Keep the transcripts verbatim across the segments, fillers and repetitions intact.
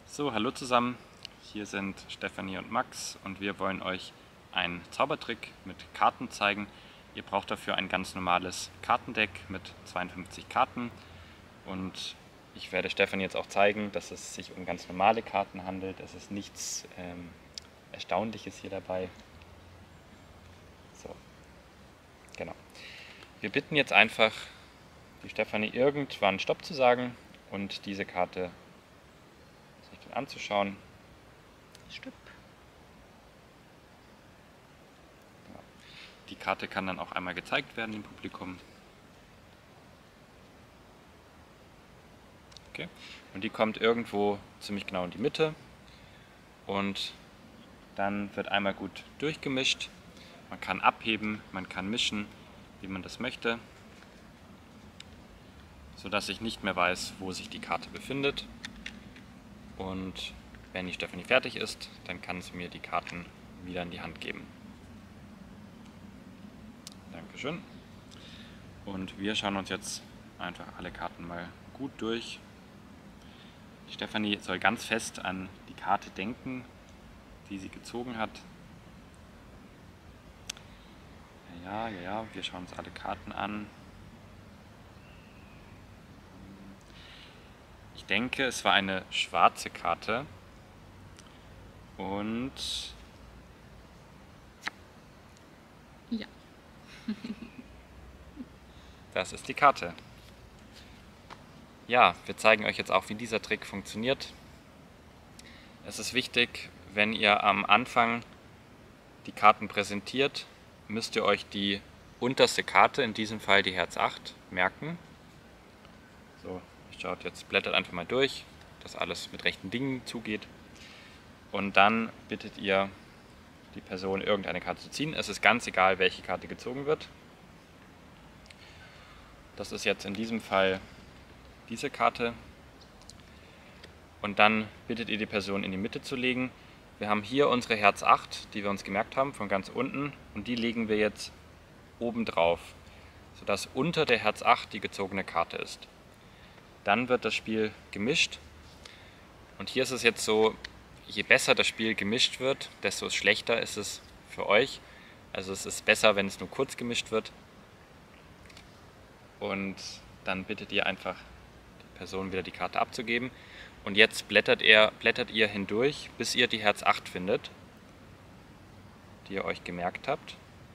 So, hallo zusammen, hier sind Stefanie und Max und wir wollen euch einen Zaubertrick mit Karten zeigen. Ihr braucht dafür ein ganz normales Kartendeck mit zweiundfünfzig Karten und ich werde Stefanie jetzt auch zeigen, dass es sich um ganz normale Karten handelt. Es ist nichts ähm, Erstaunliches hier dabei. So, genau. Wir bitten jetzt einfach die Stefanie irgendwann Stopp zu sagen und diese Karte sich dann anzuschauen. Stopp. Die Karte kann dann auch einmal gezeigt werden dem Publikum. Okay. Und die kommt irgendwo ziemlich genau in die Mitte und dann wird einmal gut durchgemischt. Man kann abheben, man kann mischen, wie man das möchte, sodass ich nicht mehr weiß, wo sich die Karte befindet. Und wenn die Stefanie fertig ist, dann kann sie mir die Karten wieder in die Hand geben. Dankeschön. Und wir schauen uns jetzt einfach alle Karten mal gut durch. Die Stefanie soll ganz fest an die Karte denken, die sie gezogen hat. Ja, ja, ja, wir schauen uns alle Karten an. Ich denke, es war eine schwarze Karte. Und Ja. das ist die Karte. Ja, wir zeigen euch jetzt auch, wie dieser Trick funktioniert. Es ist wichtig, wenn ihr am Anfang die Karten präsentiert, müsst ihr euch die unterste Karte, in diesem Fall die Herz acht, merken. So, schaut jetzt, blättert einfach mal durch, dass alles mit rechten Dingen zugeht. Und dann bittet ihr die Person, irgendeine Karte zu ziehen. Es ist ganz egal, welche Karte gezogen wird. Das ist jetzt in diesem Fall diese Karte. Und dann bittet ihr die Person, in die Mitte zu legen. Wir haben hier unsere Herz acht, die wir uns gemerkt haben, von ganz unten. Und die legen wir jetzt oben drauf, sodass unter der Herz acht die gezogene Karte ist. Dann wird das Spiel gemischt. Und hier ist es jetzt so, je besser das Spiel gemischt wird, desto schlechter ist es für euch. Also es ist besser, wenn es nur kurz gemischt wird. Und dann bittet ihr einfach die Person wieder die Karte abzugeben. Und jetzt blättert ihr, blättert ihr hindurch, bis ihr die Herz acht findet, die ihr euch gemerkt habt.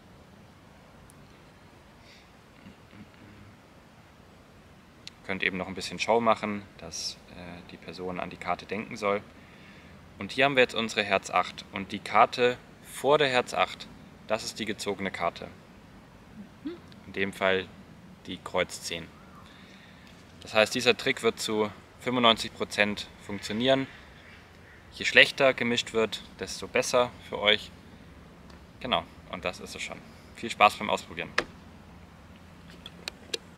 Ihr könnt eben noch ein bisschen Show machen, dass äh, die Person an die Karte denken soll. Und hier haben wir jetzt unsere Herz acht und die Karte vor der Herz acht, das ist die gezogene Karte. In dem Fall die Kreuz zehn. Das heißt, dieser Trick wird zu fünfundneunzig Prozent funktionieren. Je schlechter gemischt wird, desto besser für euch. Genau, und das ist es schon. Viel Spaß beim Ausprobieren.